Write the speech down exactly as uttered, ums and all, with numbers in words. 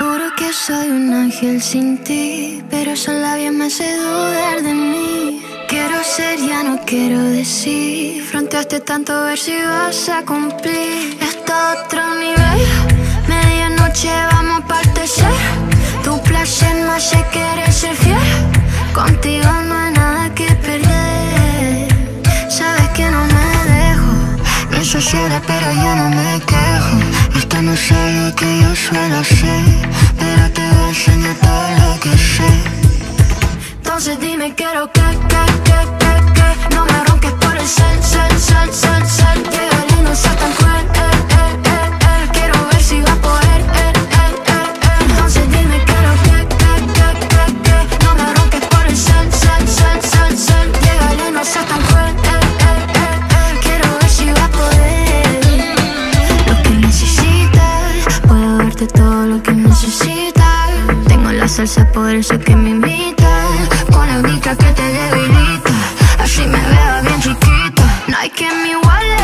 Juro que soy un ángel sin ti, pero esos labios me hace dudar de mí. Quiero ser, ya no quiero decir. Fronteaste tanto a ver si vas a cumplir. Esto a otro nivel. Medianoche vamos a partecer. Tu placer me hace querer ser fiel. Contigo no hay nada que perder. Sabes que no me dejo. No soy sola pero yo no me quejo. Esto no es algo que yo suelo hacer, pero te voy a enseñar todo lo que sé. Entonces dime quiero que, que, que, que, que no me ronques por el cel, cel, cel, cel, cel. Llegale y no seas tan cruel, eh, eh, eh, eh. Quiero ver si va a poder, eh, eh, eh, eh. Entonces dime quiero que, que, que, que, que no me ronques por el cel, cel, cel, cel, cel. Llegale y no seas tan cruel, eh, eh, eh, eh. Quiero ver si va a poder. Lo que necesitas, puedo darte todo lo que necesitas. Tengo la salsa, por eso que me invitas. Con la única que te debilita, así me veo bien chiquita. No hay quien me iguale.